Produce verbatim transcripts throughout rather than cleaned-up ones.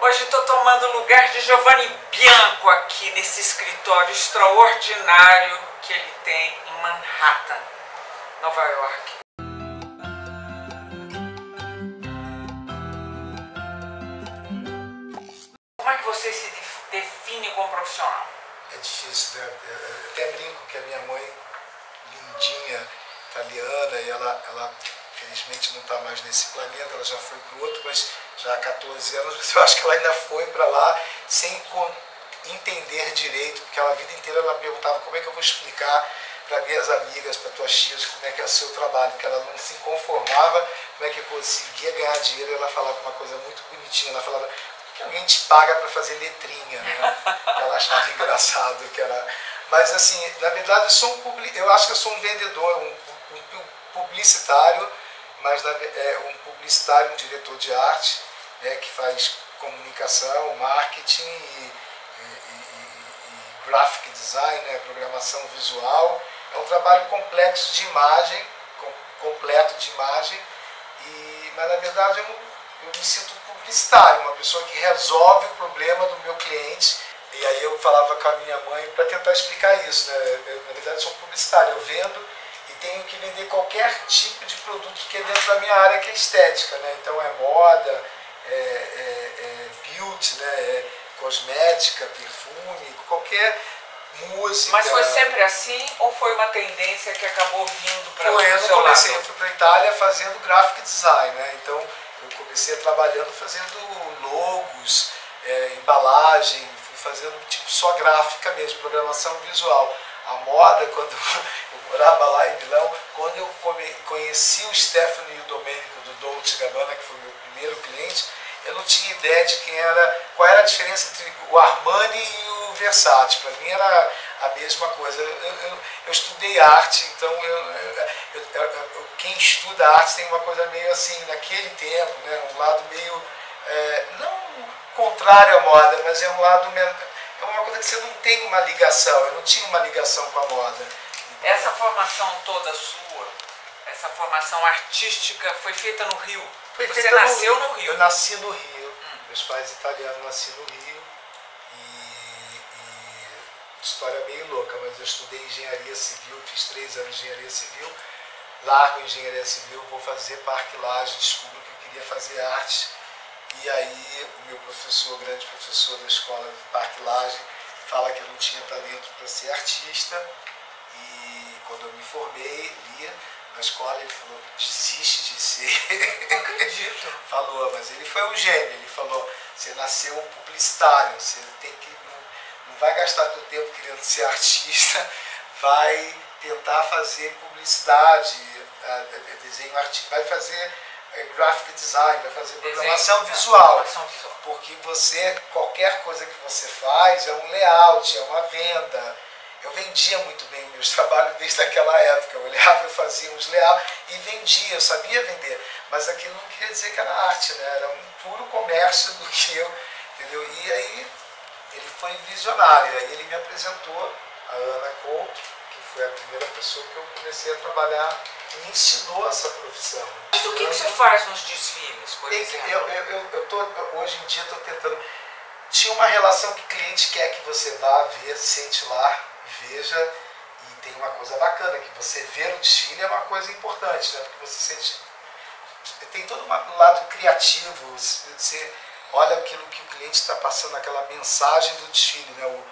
Hoje estou tomando o lugar de Giovanni Bianco aqui nesse escritório extraordinário que ele tem em Manhattan, Nova York. Como é que você se define como profissional? É difícil, né? Eu até brinco que a minha mãe, lindinha, italiana, e ela, ela felizmente não está mais nesse planeta, ela já foi para o outro, mas já há quatorze anos, mas eu acho que ela ainda foi para lá sem entender direito, porque ela, a vida inteira ela perguntava como é que eu vou explicar para minhas amigas, para tuas tias, como é que é o seu trabalho, porque ela não se conformava, como é que eu conseguia ganhar dinheiro, e ela falava uma coisa muito bonitinha, ela falava que alguém te paga para fazer letrinha, né? Ela achava engraçado que era... Mas assim, na verdade eu sou um publi... eu acho que eu sou um vendedor, um, um publicitário, mas é um publicitário, um diretor de arte, né, que faz comunicação, marketing e, e, e, e graphic design, né, programação visual. É um trabalho complexo de imagem, com, completo de imagem, e, mas na verdade eu, eu me sinto publicitário, uma pessoa que resolve o problema do meu cliente. E aí eu falava com a minha mãe para tentar explicar isso, né? Eu, na verdade eu sou publicitário, eu vendo e tenho que vender qualquer tipo de produto que é dentro da minha área, que é estética, né? Então é moda, é, é, é beauty, né? É cosmética, perfume, qualquer música. Mas foi sempre assim ou foi uma tendência que acabou vindo para o seu lado? Eu comecei, eu fui para a Itália fazendo graphic design, né? Então eu comecei trabalhando fazendo logos, é, embalagem, fui fazendo tipo só gráfica mesmo, programação visual. A moda, quando eu morava lá em Milão, quando eu conheci o Stefano e o Domenico do Dolce Gabbana, que foi o meu primeiro cliente, eu não tinha ideia de quem era, qual era a diferença entre o Armani e o Versace. Para mim era a mesma coisa. Eu, eu, eu estudei arte, então eu, eu, eu, quem estuda arte tem uma coisa meio assim, naquele tempo, né, um lado meio, é, não contrário à moda, mas é um lado é uma coisa que você não tem uma ligação, eu não tinha uma ligação com a moda. Essa formação toda sua, essa formação artística foi feita no Rio? Foi Você feita nasceu no, no Rio? Eu nasci no Rio, hum. Meus pais italianos, nasci no Rio, e, e história meio louca, mas eu estudei engenharia civil, fiz três anos de engenharia civil, largo engenharia civil, vou fazer Parque Lage, descubro que eu queria fazer arte. E aí o meu professor, o grande professor da escola de Parque Lage, fala que eu não tinha talento para ser artista. E quando eu me formei, lia na escola, ele falou, desiste de ser. Não acredito. Falou, mas ele foi um gênio, ele falou, você nasceu um publicitário, você tem que, não, não vai gastar teu tempo querendo ser artista, vai tentar fazer publicidade, desenho artístico, vai fazer graphic design, vai fazer programação visual, porque você, qualquer coisa que você faz é um layout, é uma venda. Eu vendia muito bem meus trabalhos desde aquela época, eu olhava, eu fazia uns layouts e vendia, eu sabia vender, mas aquilo não queria dizer que era arte, né? Era um puro comércio do que eu, entendeu? E aí ele foi visionário, aí ele me apresentou a Ana Couto, que foi a primeira pessoa que eu comecei a trabalhar, me ensinou essa profissão. Mas o que, que você faz nos desfiles, por exemplo? Eu, eu, eu, eu tô, hoje em dia estou tentando... Tinha uma relação que o cliente quer que você vá ver, sente lá, veja, e tem uma coisa bacana, que você ver o desfile é uma coisa importante, né? Porque você sente... Tem todo um lado criativo, você olha aquilo que o cliente está passando, aquela mensagem do desfile, né? O,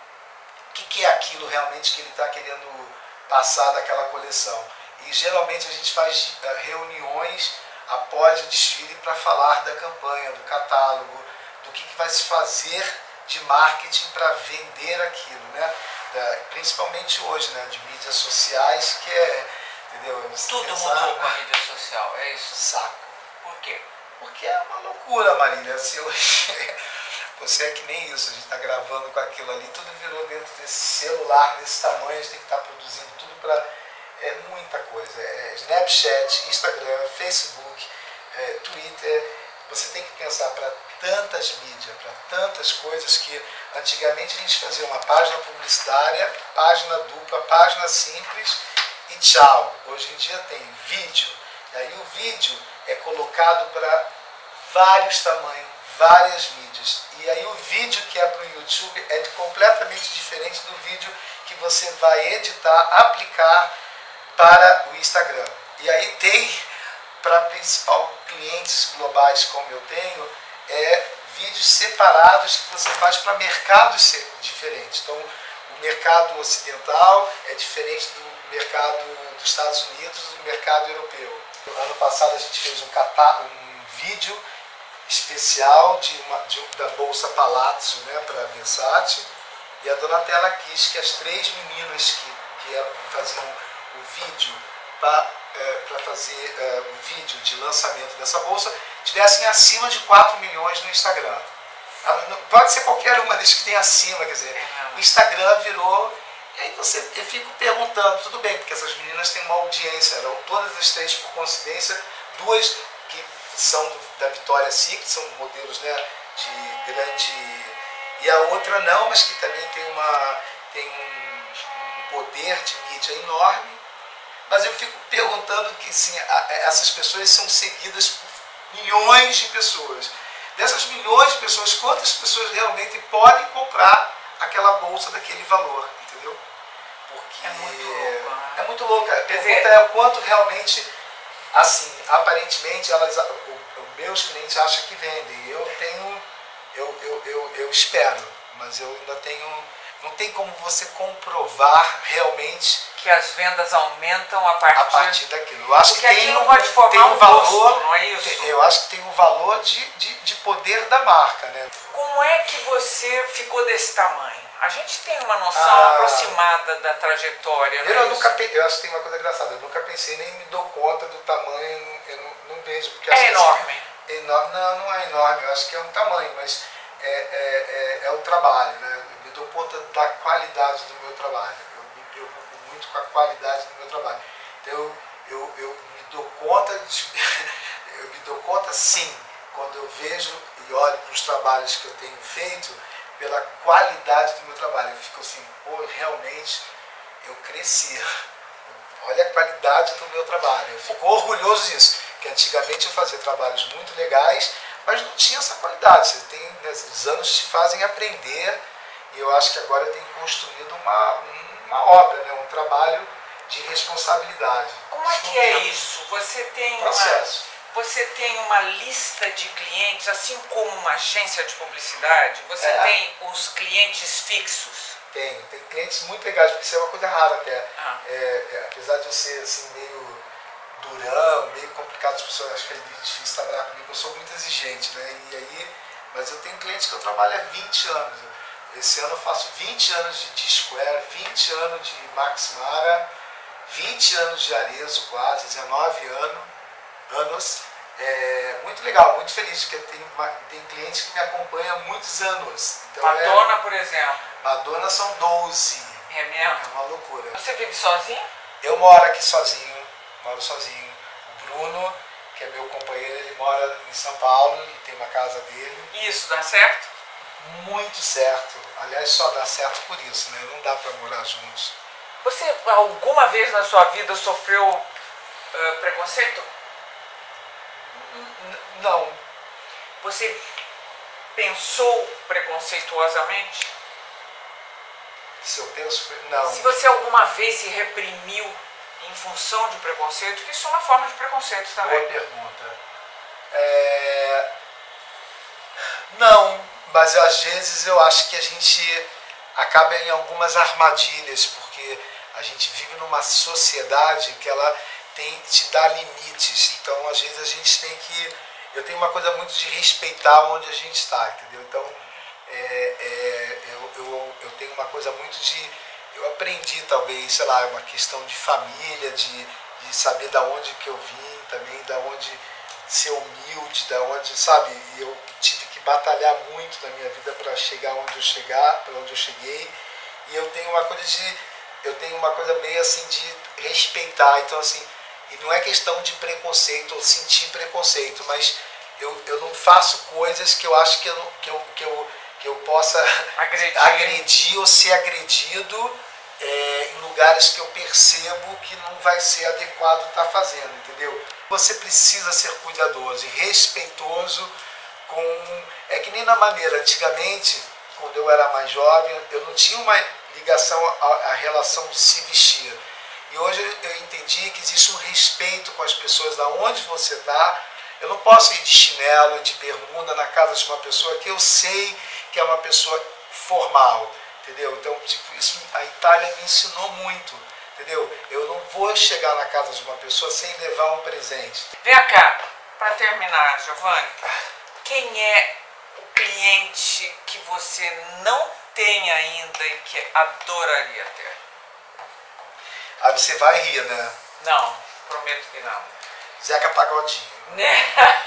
o que, que é aquilo realmente que ele está querendo passar daquela coleção. E geralmente a gente faz reuniões após o desfile para falar da campanha, do catálogo, do que, que vai se fazer de marketing para vender aquilo, né? Da, principalmente hoje, né? De mídias sociais, que é, entendeu? Você Tudo pensar, mudou com a mídia social, é isso? Saco. Por quê? Porque é uma loucura, Marília. Assim, hoje, você é que nem isso, a gente está gravando com aquilo ali, tudo virou dentro desse celular, desse tamanho, a gente tem que estar tá produzindo tudo para... É muita coisa, é Snapchat, Instagram, Facebook, é, Twitter. Você tem que pensar para tantas mídias, para tantas coisas, que antigamente a gente fazia uma página publicitária, página dupla, página simples e tchau. Hoje em dia tem vídeo, e aí o vídeo é colocado para vários tamanhos, várias mídias. E aí o vídeo que é para o YouTube é completamente diferente do vídeo que você vai editar, aplicar para o Instagram. E aí tem, para principal clientes globais como eu tenho, é vídeos separados que você faz para mercados diferentes. Então, o mercado ocidental é diferente do mercado dos Estados Unidos, do mercado europeu. Ano passado a gente fez um, catá um vídeo especial de uma, de, da Bolsa Palazzo, né, para a Versace, e a Donatella quis que as três meninas que, que faziam o vídeo para é, fazer é, o vídeo de lançamento dessa bolsa tivessem acima de quatro milhões no Instagram. Pode ser qualquer uma das que tem acima, quer dizer, o Instagram virou. E aí você, eu fico perguntando, tudo bem, porque essas meninas têm uma audiência, eram todas as três por coincidência, duas que são da Victoria's Secret, são modelos, né, de grande, e a outra não, mas que também tem, uma, tem um, um poder de mídia enorme. Mas eu fico perguntando que sim, essas pessoas são seguidas por milhões de pessoas. Dessas milhões de pessoas, quantas pessoas realmente podem comprar aquela bolsa daquele valor, entendeu? Porque é muito louco. Né? É muito louco. A pergunta é o quanto realmente, assim, aparentemente, elas, os meus clientes acham que vendem. Eu tenho, eu, eu, eu, eu espero, mas eu ainda tenho, não tem como você comprovar realmente que as vendas aumentam a partir, a partir daquilo. Eu acho porque que tem, não pode formar tem um um valor, gosto, não é isso? Eu acho que tem um valor de, de, de poder da marca, né? Como é que você ficou desse tamanho? A gente tem uma noção ah, aproximada da trajetória, eu, não é eu, isso? nunca, eu acho que tem uma coisa engraçada, eu nunca pensei, nem me dou conta do tamanho, eu não, não vejo. Porque é enorme. É enorme. Não, não é enorme, eu acho que é um tamanho, mas é, é, é, é o trabalho, né? Eu me dou conta da qualidade do meu trabalho. Me preocupo muito com a qualidade do meu trabalho. Então eu, eu, eu me dou conta, de, eu me dou conta sim, quando eu vejo e olho para os trabalhos que eu tenho feito, pela qualidade do meu trabalho. Eu fico assim, pô, realmente eu cresci. Olha a qualidade do meu trabalho. Eu fico orgulhoso disso, porque antigamente eu fazia trabalhos muito legais, mas não tinha essa qualidade. Você tem, né, os anos te fazem aprender. E eu acho que agora eu tenho construído uma, uma obra, né? Um trabalho de responsabilidade. Como é que é isso? Você tem, processo. Uma, você tem uma lista de clientes, assim como uma agência de publicidade? Você é. tem os clientes fixos? Tenho. Tem clientes muito legais, porque isso é uma coisa rara até. Ah. É, é, apesar de eu ser assim, meio durão, meio complicado, as pessoas acham que é difícil trabalhar comigo, eu sou muito exigente, né? E aí, mas eu tenho clientes que eu trabalho há vinte anos. Esse ano eu faço vinte anos de D-Square, vinte anos de Max Mara, vinte anos de Arezzo quase, dezenove anos. anos. É muito legal, muito feliz, porque tem, tem clientes que me acompanham há muitos anos. Então, Madonna, é, por exemplo? Madonna são doze. É mesmo? É uma loucura. Você vive sozinho? Eu moro aqui sozinho, moro sozinho. O Bruno, que é meu companheiro, ele mora em São Paulo, ele tem uma casa dele. Isso, dá certo? Muito certo. Aliás, só dá certo por isso, né? Não dá para morar juntos. Você alguma vez na sua vida sofreu uh, preconceito? N não. Você pensou preconceituosamente? Se eu penso... Não. Se você alguma vez se reprimiu em função de preconceito, que isso é uma forma de preconceito também. Boa pergunta. É... Não. Mas às vezes eu acho que a gente acaba em algumas armadilhas, porque a gente vive numa sociedade que ela tem, te dá limites. Então às vezes a gente tem que... Eu tenho uma coisa muito de respeitar onde a gente está, entendeu? Então é, é, eu, eu, eu tenho uma coisa muito de... Eu aprendi talvez, sei lá, uma questão de família, de, de saber da onde que eu vim também, da onde ser humilde, da onde, sabe? E eu tive que batalhar muito na minha vida para chegar onde eu chegar, para onde eu cheguei. E eu tenho uma coisa de, eu tenho uma coisa meio assim de respeitar. Então assim, e não é questão de preconceito ou sentir preconceito, mas eu, eu não faço coisas que eu acho que eu, que eu, que eu, que eu possa agredir, agredir ou ser agredido é, em lugares que eu percebo que não vai ser adequado estar fazendo, entendeu? Você precisa ser cuidadoso e respeitoso com É que nem na maneira, antigamente, quando eu era mais jovem, eu não tinha uma ligação à, à relação de se vestir. E hoje eu entendi que existe um respeito com as pessoas, da onde você está. Eu não posso ir de chinelo, de bermuda na casa de uma pessoa que eu sei que é uma pessoa formal, entendeu? Então, tipo, isso a Itália me ensinou muito, entendeu? Eu não vou chegar na casa de uma pessoa sem levar um presente. Vem cá, para terminar, Giovanni, quem é o cliente que você não tem ainda e que adoraria ter? Aí você vai rir, né? Não, prometo que não. Zeca Pagodinho. Né?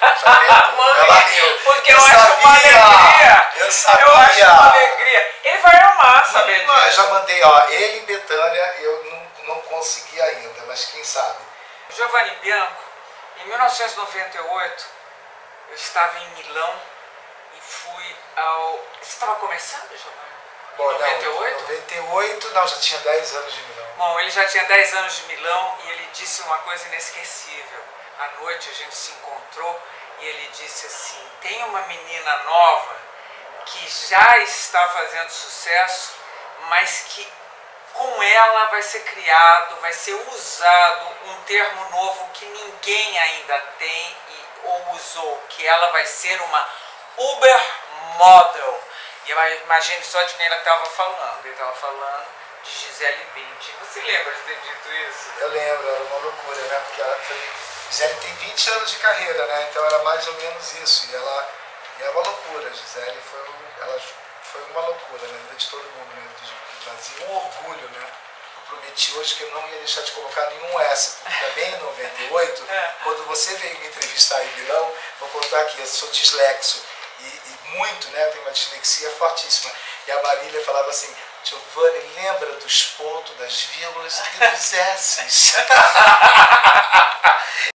Ela riu. Porque eu, eu sabia, acho uma alegria. Eu sabia. Eu acho uma alegria. Ele vai amar saber Não, disso. eu já mandei, ó, ele e Betânia, eu não, não consegui ainda, mas quem sabe. Giovanni Bianco, em mil novecentos e noventa e oito, eu estava em Milão e fui ao... Você estava começando, Giovanni? Bom, em noventa e oito? Não, noventa e oito, não, já tinha dez anos de Milão. Bom, ele já tinha dez anos de Milão e ele disse uma coisa inesquecível. À noite a gente se encontrou e ele disse assim, tem uma menina nova que já está fazendo sucesso, mas que com ela vai ser criado, vai ser usado um termo novo que ninguém ainda tem e, ou usou, que ela vai ser uma Uber Model. E eu imagine só de quem ela estava falando. Ele estava falando de Gisele Bündchen. Você lembra de ter dito isso? Eu lembro, era uma loucura, né? Porque ela foi... Gisele tem vinte anos de carreira, né? Então era mais ou menos isso. E ela e era uma loucura. Gisele foi, um, ela foi uma loucura na vida de todo mundo, né? Do, do Brasil. Um orgulho, né? Eu prometi hoje que eu não ia deixar de colocar nenhum S, porque também em noventa e oito, é. quando você veio me entrevistar em Milão, vou contar aqui, eu sou dislexo. E, e muito, né? Tem uma dislexia fortíssima. E a Marília falava assim, Giovanni, lembra dos pontos, das vírgulas e dos S's.